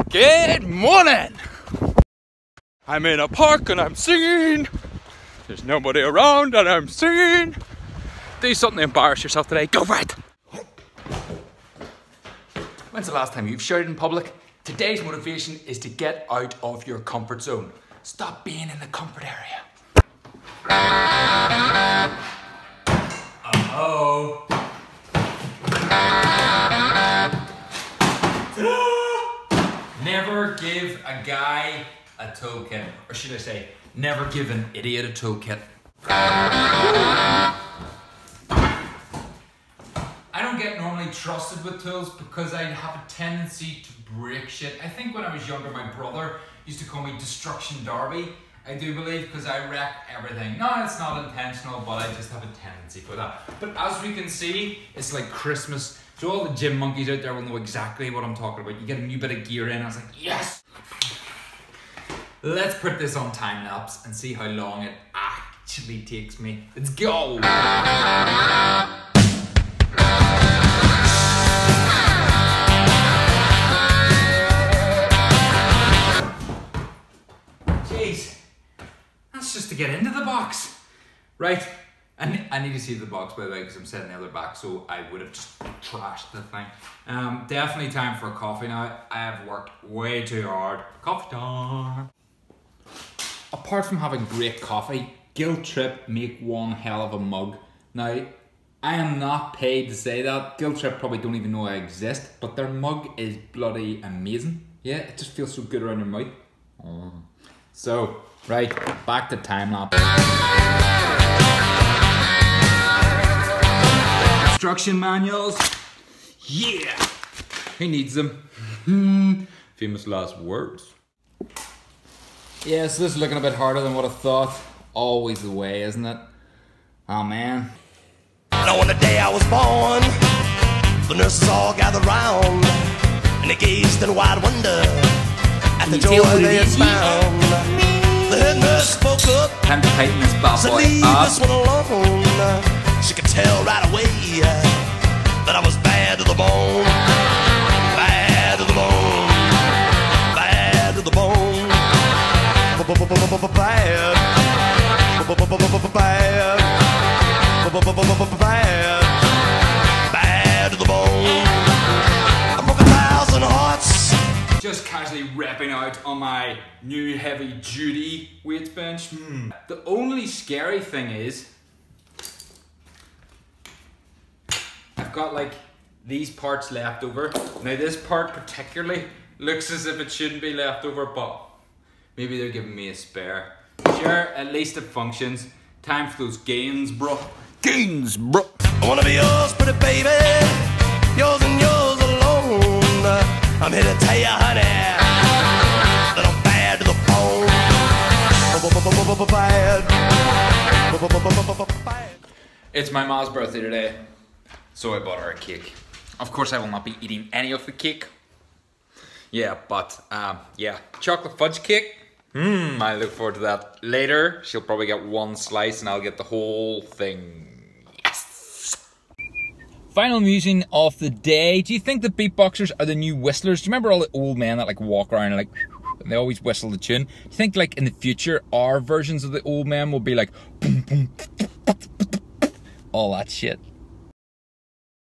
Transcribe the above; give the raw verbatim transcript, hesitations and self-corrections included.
Good morning! I'm in a park and I'm singing. There's nobody around and I'm singing. Do something to embarrass yourself today. Go for it! When's the last time you've shouted in public? Today's motivation is to get out of your comfort zone. Stop being in the comfort area. Uh-oh. Never give a guy a toolkit. Or should I say, never give an idiot a toolkit. I don't get normally trusted with tools because I have a tendency to break shit. I think when I was younger, my brother used to call me Destruction Derby. I do believe, because I wreck everything. No, it's not intentional, but I just have a tendency for that. But as we can see, it's like Christmas. So all the gym monkeys out there will know exactly what I'm talking about. You get a new bit of gear in, I was like, yes! Let's put this on time lapse and see how long it actually takes me. Let's go! Jeez. That's just to get into the box. Right, I, I need to see the box by the way because I'm setting the other back, so I would have just trashed the thing. Um, definitely time for a coffee now. I have worked way too hard. Coffee time. Apart from having great coffee, Guilt Trip make one hell of a mug. Now, I am not paid to say that. Guilt Trip probably don't even know I exist, but their mug is bloody amazing. Yeah, it just feels so good around your mouth. Oh. So, right, back to time lapse. Instruction manuals. Yeah! Who needs them? Famous last words. Yeah, so this is looking a bit harder than what I thought. Always the way, isn't it? Oh man. Now on the day I was born, the nurses all gathered round, and they gazed in wide wonder at the joy they had found. The head nurse spoke up. Time to tighten this bad Said, boy leave up. this one alone. She could tell right away that I was bad to the bone. Bad to the bone. Bad to the bone. Bad. Bad. Bad. Bad to the bone. I broke a thousand hearts. Just casually repping out on my new heavy duty weights bench. Hmm. The only scary thing is I've got like these parts left over. Now this part particularly looks as if it shouldn't be left over, but maybe they're giving me a spare. Sure, at least it functions. Time for those gains, bro. Gains, bro. I wanna be yours, pretty baby. Yours and yours alone. I'm here to tell you, honey, that I'm bad to the bone. Bad. It's my mom's birthday today, so I bought her a cake. Of course, I will not be eating any of the cake. Yeah, but um, yeah, chocolate fudge cake. Mmm, I look forward to that later. She'll probably get one slice, and I'll get the whole thing. Yes. Final musing of the day. Do you think the beatboxers are the new whistlers? Do you remember all the old men that like walk around and like and they always whistle the tune? Do you think like in the future our versions of the old men will be like boom, boom, all that shit?